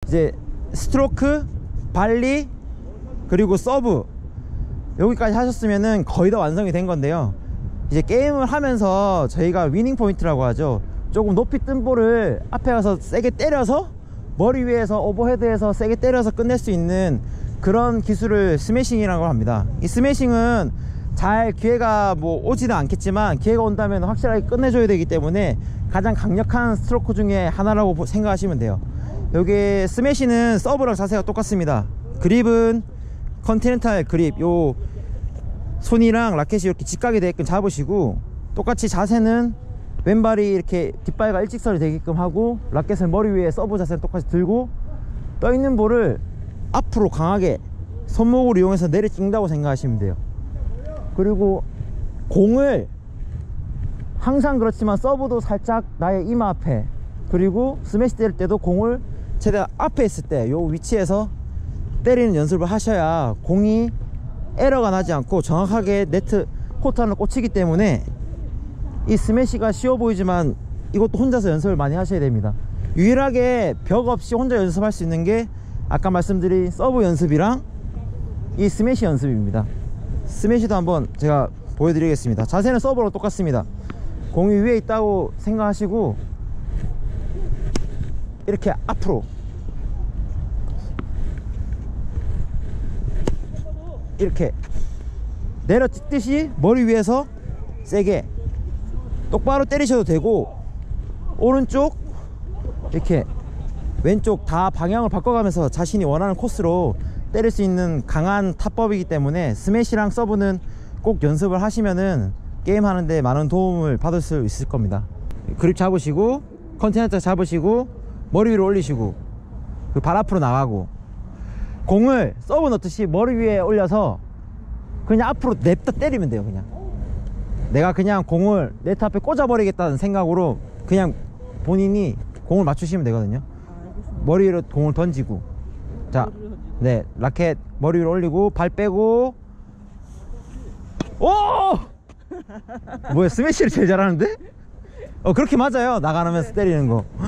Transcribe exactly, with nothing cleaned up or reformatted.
이제 스트로크, 발리, 그리고 서브 여기까지 하셨으면은 거의 다 완성이 된 건데요. 이제 게임을 하면서 저희가 위닝 포인트라고 하죠. 조금 높이 뜬 볼을 앞에 가서 세게 때려서 머리 위에서 오버헤드에서 세게 때려서 끝낼 수 있는 그런 기술을 스매싱이라고 합니다. 이 스매싱은 잘 기회가 뭐 오지는 않겠지만 기회가 온다면 확실하게 끝내줘야 되기 때문에 가장 강력한 스트로크 중에 하나라고 생각하시면 돼요. 여기 스매시는 서브랑 자세가 똑같습니다. 그립은 컨티넨탈 그립, 요 손이랑 라켓이 이렇게 직각이 되게끔 잡으시고, 똑같이 자세는 왼발이 이렇게 뒷발과 일직선이 되게끔 하고, 라켓을 머리 위에 서브 자세는 똑같이 들고, 떠있는 볼을 앞으로 강하게 손목을 이용해서 내려 찍는다고 생각하시면 돼요. 그리고 공을 항상 그렇지만 서브도 살짝 나의 이마 앞에, 그리고 스매시 때릴 때도 공을 최대한 앞에 있을 때 요 위치에서 때리는 연습을 하셔야 공이 에러가 나지 않고 정확하게 네트 코트 안으로 꽂히기 때문에 이 스매시가 쉬워 보이지만 이것도 혼자서 연습을 많이 하셔야 됩니다. 유일하게 벽 없이 혼자 연습할 수 있는 게 아까 말씀드린 서브 연습이랑 이 스매시 연습입니다. 스매시도 한번 제가 보여드리겠습니다. 자세는 서브랑 똑같습니다. 공이 위에 있다고 생각하시고 이렇게 앞으로 이렇게 내려 찍듯이 머리 위에서 세게 똑바로 때리셔도 되고, 오른쪽 이렇게 왼쪽 다 방향을 바꿔가면서 자신이 원하는 코스로 때릴 수 있는 강한 타법이기 때문에 스매시랑 서브는 꼭 연습을 하시면은 게임 하는데 많은 도움을 받을 수 있을 겁니다. 그립 잡으시고 컨티넨탈 잡으시고 머리 위로 올리시고 그 발 앞으로 나가고, 공을 서브 넣듯이 머리 위에 올려서 그냥 앞으로 냅다 때리면 돼요. 그냥 내가 그냥 공을 네트 앞에 꽂아 버리겠다는 생각으로 그냥 본인이 공을 맞추시면 되거든요. 머리 위로 공을 던지고, 자, 네, 라켓 머리 위로 올리고 발 빼고. 오! 뭐야, 스매시를 제일 잘하는데? 어, 그렇게 맞아요. 나가면서 때리는 거.